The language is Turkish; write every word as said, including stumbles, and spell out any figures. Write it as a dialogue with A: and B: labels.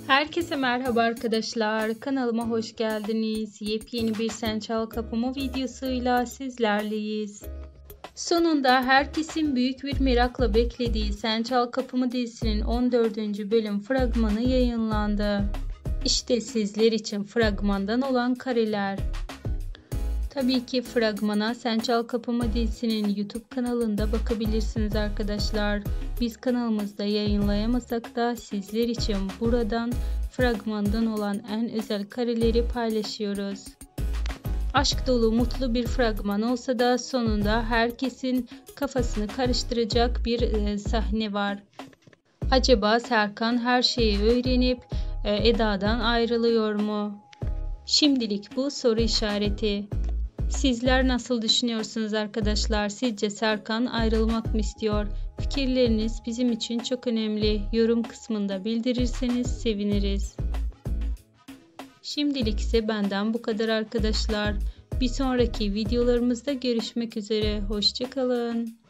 A: Herkese merhaba arkadaşlar. Kanalıma hoş geldiniz. Yepyeni bir Sen Çal Kapımı videosuyla sizlerleyiz. Sonunda herkesin büyük bir merakla beklediği Sen Çal Kapımı dizisinin on dördüncü bölüm fragmanı yayınlandı. İşte sizler için fragmandan olan kareler. Tabii ki fragmana Sen Çal Kapımı dizisinin YouTube kanalında bakabilirsiniz arkadaşlar. Biz kanalımızda yayınlayamasak da sizler için buradan fragmandan olan en özel kareleri paylaşıyoruz. Aşk dolu mutlu bir fragman olsa da sonunda herkesin kafasını karıştıracak bir e, sahne var. Acaba Serkan her şeyi öğrenip e, Eda'dan ayrılıyor mu? Şimdilik bu soru işareti. Sizler nasıl düşünüyorsunuz arkadaşlar? Sizce Serkan ayrılmak mı istiyor? Fikirleriniz bizim için çok önemli. Yorum kısmında bildirirseniz seviniriz. Şimdilik ise benden bu kadar arkadaşlar. Bir sonraki videolarımızda görüşmek üzere. Hoşça kalın.